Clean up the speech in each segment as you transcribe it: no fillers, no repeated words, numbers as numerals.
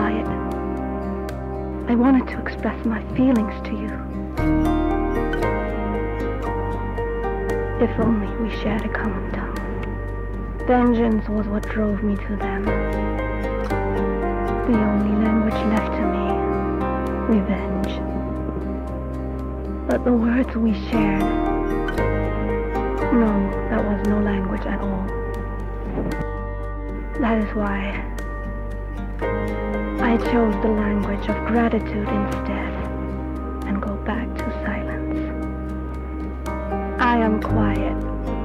quiet. I wanted to express my feelings to you. If only we shared a common tongue. Vengeance was what drove me to them. The only language left to me, revenge. But the words we shared, no, that was no language at all. That is why I chose the language of gratitude instead and go back to silence. I am quiet.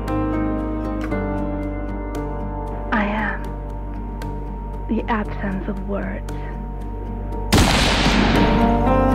I am the absence of words.